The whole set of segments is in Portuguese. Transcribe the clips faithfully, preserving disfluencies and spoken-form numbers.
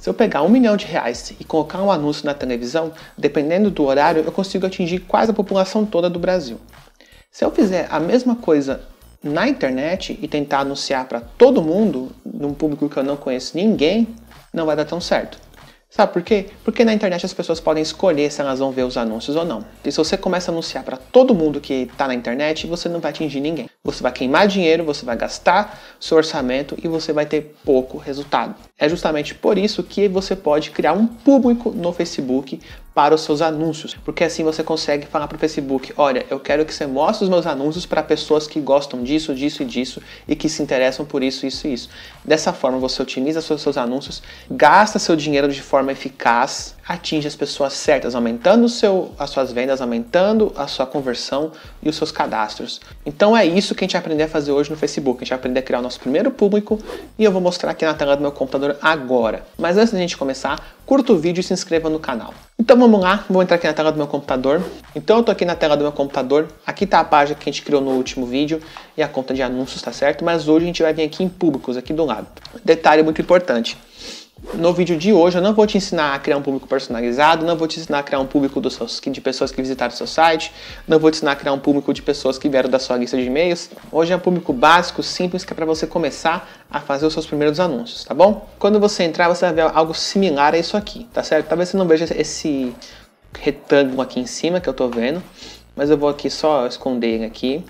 Se eu pegar um milhão de reais e colocar um anúncio na televisão, dependendo do horário, eu consigo atingir quase a população toda do Brasil. Se eu fizer a mesma coisa na internet e tentar anunciar para todo mundo, num público que eu não conheço ninguém, não vai dar tão certo. Sabe por quê? Porque na internet as pessoas podem escolher se elas vão ver os anúncios ou não. E se você começa a anunciar para todo mundo que está na internet, você não vai atingir ninguém. Você vai queimar dinheiro, você vai gastar seu orçamento e você vai ter pouco resultado. É justamente por isso que você pode criar um público no Facebook para os seus anúncios, porque assim você consegue falar para o Facebook: olha, eu quero que você mostre os meus anúncios para pessoas que gostam disso, disso e disso e que se interessam por isso, isso e isso. Dessa forma você otimiza os seus anúncios, gasta seu dinheiro de forma eficaz, atinge as pessoas certas, aumentando o seu, as suas vendas, aumentando a sua conversão e os seus cadastros. Então é isso que a gente vai aprender a fazer hoje no Facebook. A gente vai aprender a criar o nosso primeiro público e eu vou mostrar aqui na tela do meu computador agora. Mas antes da gente começar, curta o vídeo e se inscreva no canal. Então vamos lá, vou entrar aqui na tela do meu computador. Então eu tô aqui na tela do meu computador, aqui tá a página que a gente criou no último vídeo e a conta de anúncios, tá certo? Mas hoje a gente vai vir aqui em públicos, aqui do lado. Detalhe muito importante. No vídeo de hoje eu não vou te ensinar a criar um público personalizado, não vou te ensinar a criar um público dos seus, de pessoas que visitaram o seu site, não vou te ensinar a criar um público de pessoas que vieram da sua lista de e-mails. Hoje é um público básico, simples, que é para você começar a fazer os seus primeiros anúncios, tá bom? Quando você entrar, você vai ver algo similar a isso aqui, tá certo? Talvez você não veja esse retângulo aqui em cima que eu tô vendo, mas eu vou aqui só esconder ele aqui.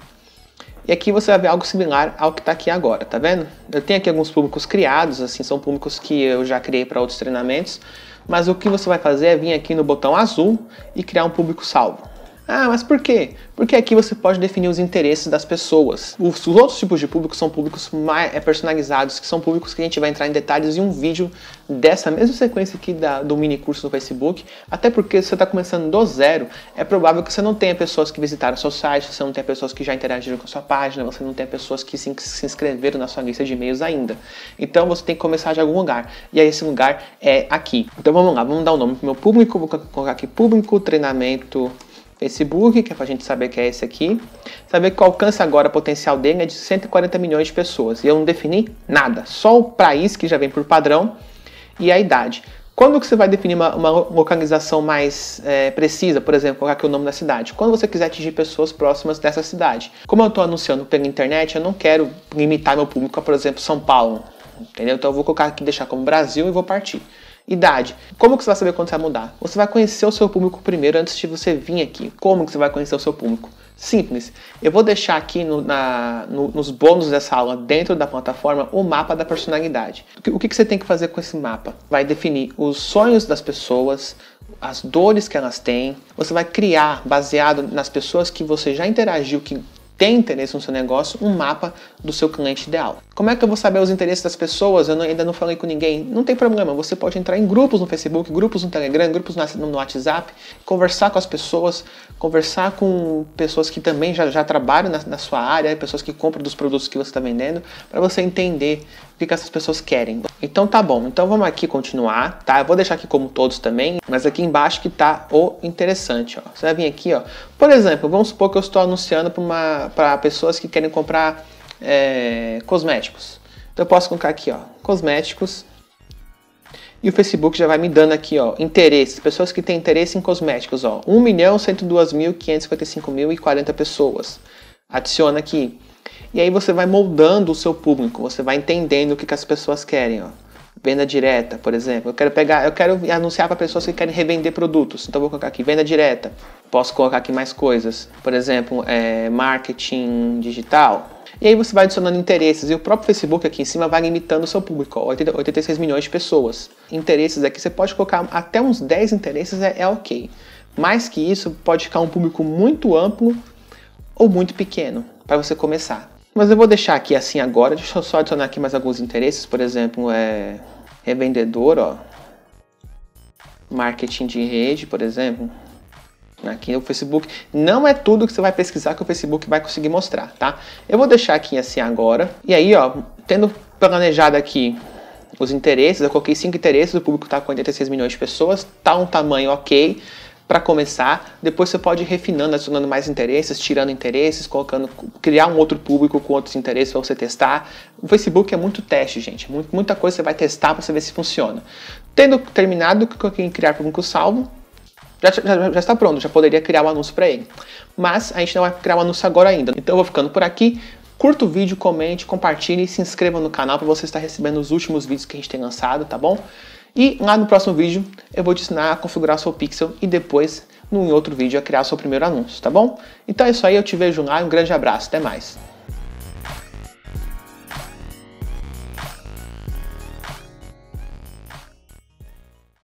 E aqui você vai ver algo similar ao que está aqui agora, tá vendo? Eu tenho aqui alguns públicos criados, assim, são públicos que eu já criei para outros treinamentos, mas o que você vai fazer é vir aqui no botão azul e criar um público salvo. Ah, mas por quê? Porque aqui você pode definir os interesses das pessoas. Os, os outros tipos de públicos são públicos mais é, personalizados, que são públicos que a gente vai entrar em detalhes em um vídeo dessa mesma sequência aqui da, do mini curso no Facebook. Até porque se você está começando do zero, é provável que você não tenha pessoas que visitaram o seu site, você não tenha pessoas que já interagiram com a sua página, você não tenha pessoas que se, se inscreveram na sua lista de e-mails ainda. Então você tem que começar de algum lugar. E aí esse lugar é aqui. Então vamos lá, vamos dar o um nome para o meu público, vou colocar aqui público, treinamento Facebook, que é pra gente saber que é esse aqui. Saber que o alcance agora potencial dele é de cento e quarenta milhões de pessoas. E eu não defini nada, só o país que já vem por padrão e a idade. Quando que você vai definir uma, uma localização mais é, precisa, por exemplo, colocar aqui o nome da cidade? Quando você quiser atingir pessoas próximas dessa cidade. Como eu estou anunciando pela internet, eu não quero limitar meu público a, por exemplo, São Paulo. Entendeu? Então eu vou colocar aqui, deixar como Brasil e vou partir. Idade. Como que você vai saber quando você vai mudar? Você vai conhecer o seu público primeiro antes de você vir aqui. Como que você vai conhecer o seu público? Simples. Eu vou deixar aqui no, na, no, nos bônus dessa aula, dentro da plataforma, o mapa da personalidade. O que, o que você tem que fazer com esse mapa? Vai definir os sonhos das pessoas, as dores que elas têm. Você vai criar, baseado nas pessoas que você já interagiu, que tem interesse no seu negócio, um mapa do seu cliente ideal. Como é que eu vou saber os interesses das pessoas? Eu não, ainda não falei com ninguém. Não tem problema, você pode entrar em grupos no Facebook, grupos no Telegram, grupos no, no WhatsApp, conversar com as pessoas, conversar com pessoas que também já, já trabalham na, na sua área, pessoas que compram dos produtos que você está vendendo, para você entender o que, que essas pessoas querem. Então tá bom, então vamos aqui continuar, tá? Eu vou deixar aqui como todos também, mas aqui embaixo que tá o interessante, ó. Você vai vir aqui, ó. Por exemplo, vamos supor que eu estou anunciando para pessoas que querem comprar é, cosméticos. Então eu posso colocar aqui, ó, cosméticos. E o Facebook já vai me dando aqui, ó, interesses, pessoas que têm interesse em cosméticos, ó, um milhão, cento e dois mil, quinhentos e cinquenta e cinco mil e quarenta pessoas. Adiciona aqui. E aí você vai moldando o seu público, você vai entendendo o que, que as pessoas querem, ó. Venda direta, por exemplo. Eu quero pegar, eu quero anunciar para pessoas que querem revender produtos. Então eu vou colocar aqui venda direta. Posso colocar aqui mais coisas. Por exemplo, é, marketing digital. E aí você vai adicionando interesses. E o próprio Facebook aqui em cima vai limitando o seu público. Ó, oitenta e seis milhões de pessoas. Interesses aqui, você pode colocar até uns dez interesses, é, é ok. Mais que isso, pode ficar um público muito amplo ou muito pequeno para você começar. Mas eu vou deixar aqui assim agora, deixa eu só adicionar aqui mais alguns interesses, por exemplo, é revendedor, ó, marketing de rede, por exemplo, aqui no Facebook. Não é tudo que você vai pesquisar que o Facebook vai conseguir mostrar, tá? Eu vou deixar aqui assim agora, e aí, ó, tendo planejado aqui os interesses, eu coloquei cinco interesses, o público tá com oitenta e seis milhões de pessoas, tá um tamanho ok. Para começar, depois você pode ir refinando, adicionando mais interesses, tirando interesses, colocando, criar um outro público com outros interesses para você testar. O Facebook é muito teste, gente. Muita coisa você vai testar para você ver se funciona. Tendo terminado, clique em criar público salvo. Já, já, já está pronto, já poderia criar um anúncio para ele. Mas a gente não vai criar um anúncio agora ainda. Então eu vou ficando por aqui. Curta o vídeo, comente, compartilhe e se inscreva no canal para você estar recebendo os últimos vídeos que a gente tem lançado, tá bom? E lá no próximo vídeo eu vou te ensinar a configurar o seu pixel e depois, em outro vídeo, a criar o seu primeiro anúncio, tá bom? Então é isso aí, eu te vejo lá, um grande abraço, até mais.